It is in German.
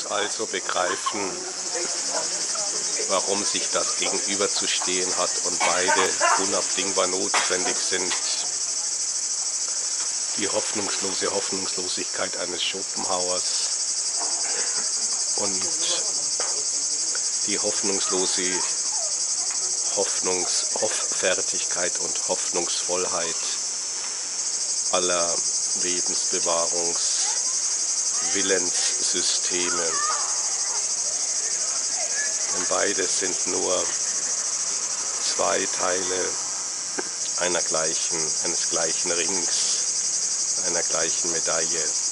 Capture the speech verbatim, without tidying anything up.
also begreifen, warum sich das gegenüberzustehen hat und beide unabdingbar notwendig sind. Die hoffnungslose Hoffnungslosigkeit eines Schopenhauers und die hoffnungslose Hoffnungs Hofffertigkeit und Hoffnungsvollheit aller Lebensbewahrungswissenssysteme. Denn beide sind nur zwei Teile einer gleichen, eines gleichen Rings, einer gleichen Medaille.